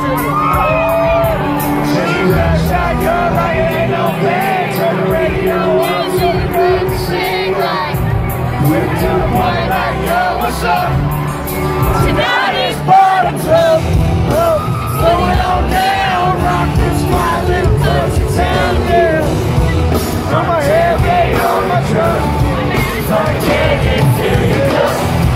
Tonight is bottom up, going on down, rock this wild little country town, yeah. On my head, on my truck, so I can't get to you, look,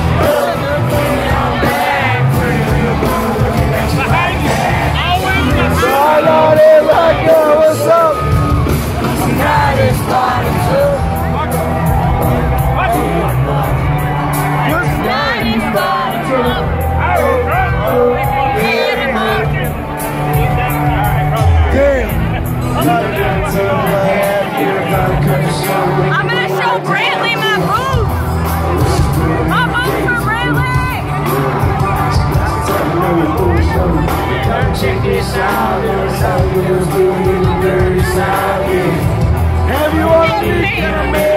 on back, pretty little girl, looking at you like that. So I know they like, yo, what's up? Tonight is bottom up. I'm gonna show Brantley my boots. My boots for Brantley. Check this out, there's how it goes, doing the dirty side. Have you all seen